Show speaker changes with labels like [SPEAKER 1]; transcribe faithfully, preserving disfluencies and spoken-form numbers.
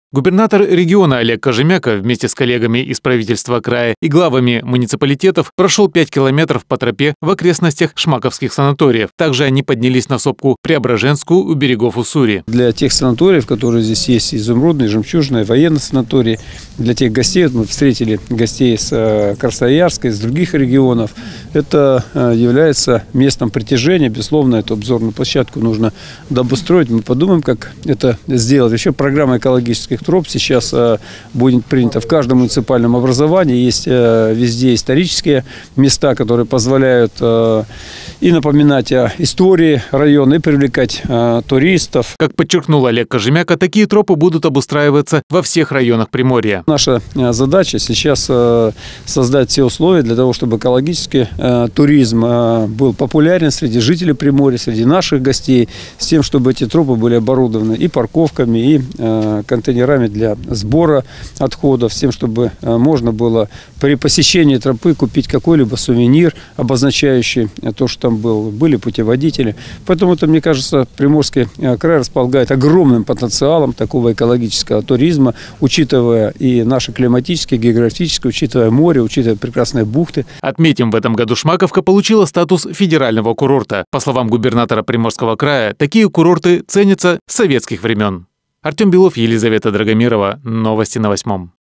[SPEAKER 1] Губернатор региона Олег Кожемяка вместе с коллегами из правительства края и главами муниципалитетов прошел пять километров по тропе в окрестностях шмаковских санаториев. Также они поднялись на сопку Преображенскую у берегов Уссури.
[SPEAKER 2] Для тех санаториев, которые здесь есть, изумрудный, жемчужный, военный санаторий, для тех гостей, мы встретили гостей с Красноярска, из других регионов, это является местом притяжения. Безусловно, эту обзорную площадку нужно добустроить. Мы подумаем, как это сделать. Еще программа экологических троп сейчас будет принята в каждом муниципальном образовании. Есть везде исторические места, которые позволяют и напоминать о истории района, и привлекать туристов.
[SPEAKER 1] Как подчеркнул Олег Кожемяка, такие тропы будут обустраиваться во всех районах Приморья.
[SPEAKER 2] Наша задача сейчас создать все условия для того, чтобы экологический туризм был популярен среди жителей Приморья, среди наших гостей, с тем, чтобы эти тропы были оборудованы и парковками, и контейнерами для сбора отходов, с тем, чтобы можно было при посещении тропы купить какой-либо сувенир, обозначающий то, что там был. Были путеводители. Поэтому это, мне кажется, Приморский край располагает огромным потенциалом такого экологического туризма, учитывая и наши климатические, географические, учитывая море, учитывая прекрасные бухты.
[SPEAKER 1] Отметим, в этом году Шмаковка получила статус федерального курорта. По словам губернатора Приморского края, такие курорты ценятся с советских времен. Артем Белов, Елизавета Драгомирова. Новости на восьмом.